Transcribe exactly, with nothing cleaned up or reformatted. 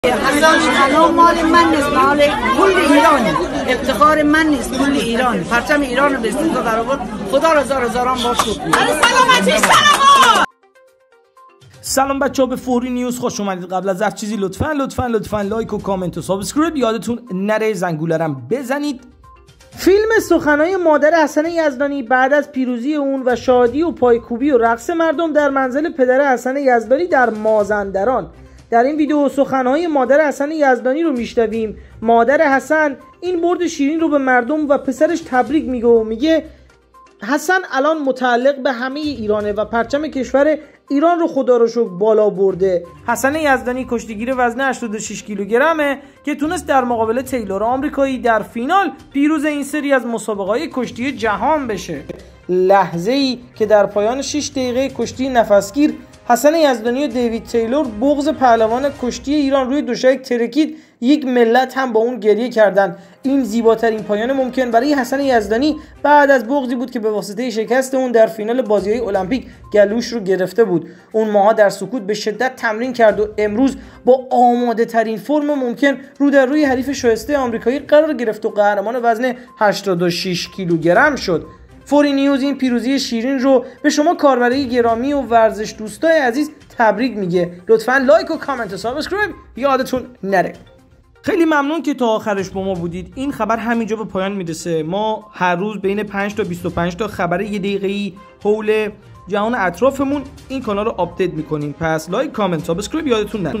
حسن مال من نیست، مال کل ایرانه، افتخار من نیست، کل ایران. پرچم ایران رو به استفاده در آورد. خدا را هزار هزاران باشد. سلامتی سلام. سلام بچه‌ها، به فوری نیوز خوش اومدید. قبل از هر چیزی لطفاً لطفاً لطفاً لایک و کامنت و سابسکرایب یادتون نره، زنگوله‌رم بزنید. فیلم سخنان مادر حسن یزدانی بعد از پیروزی اون و شادی و پایکوبی و رقص مردم در منزل پدر حسن یزدانی در مازندران. در این ویدیو سخنهای مادر حسن یزدانی رو میشنویم. مادر حسن این برد شیرین رو به مردم و پسرش تبریک میگه و میگه حسن الان متعلق به همه ایرانه و پرچم کشور ایران رو خدا رو شکر بالا برده. حسن یزدانی کشتیگیر وزن هشتاد و شش کیلوگرمه که تونست در مقابل تیلور آمریکایی در فینال پیروز این سری از مسابقه‌های کشتی جهان بشه. لحظه ای که در پایان شش دقیقه کشتی نفسگیر حسن یزدانی و دیوید تیلور بغض پهلوان کشتی ایران روی دوشک ترکید، یک ملت هم با اون گریه کردند. این زیباترین پایان ممکن برای حسن یزدانی بعد از بغضی بود که به واسطه شکست اون در فینال بازی‌های المپیک گلوش رو گرفته بود. اون ماها در سکوت به شدت تمرین کرد و امروز با آماده ترین فرم ممکن رو در روی حریف شایسته آمریکایی قرار گرفت و قهرمان وزن هشتاد و شش کیلوگرم شد. فوری نیوز این پیروزی شیرین رو به شما کاربرای گرامی و ورزش دوستای عزیز تبریک میگه. لطفاً لایک و کامنت و سابسکرایب یادتون نره. خیلی ممنون که تا آخرش با ما بودید. این خبر همینجا به پایان میرسه. ما هر روز بین پنج تا بیست و پنج تا خبر یه دقیقه‌ای حول جهان اطرافمون این کانال رو آپدیت میکنیم. پس لایک، کامنت، سابسکرایب یادتون نره.